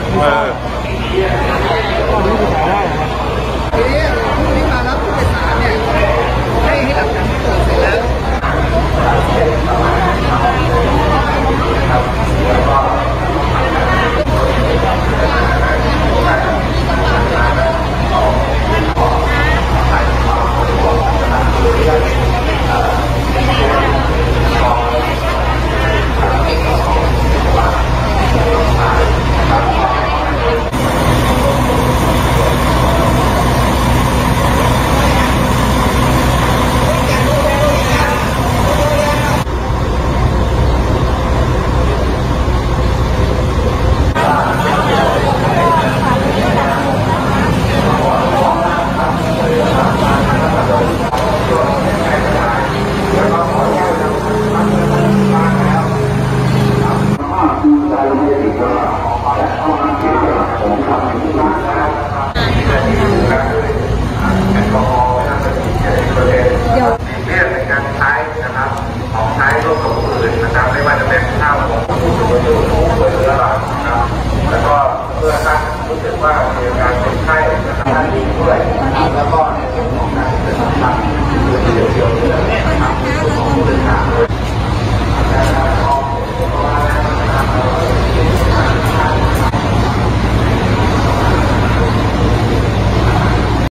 ทีนี้ผู้ที่มารับผู้โดยสารเนี่ยให้หลังจากที่ตรวจเสร็จแล้วของใช้ร่วมกับผู้อื่นนะครับไม่ว่าจะเป็นข้าวของผู้สูงอายุหรือเรือหลังนะครับแล้วก็เพื่อท่านรู้สึกว่ามีอาการเป็นไข้นะครับท่านดีด้วย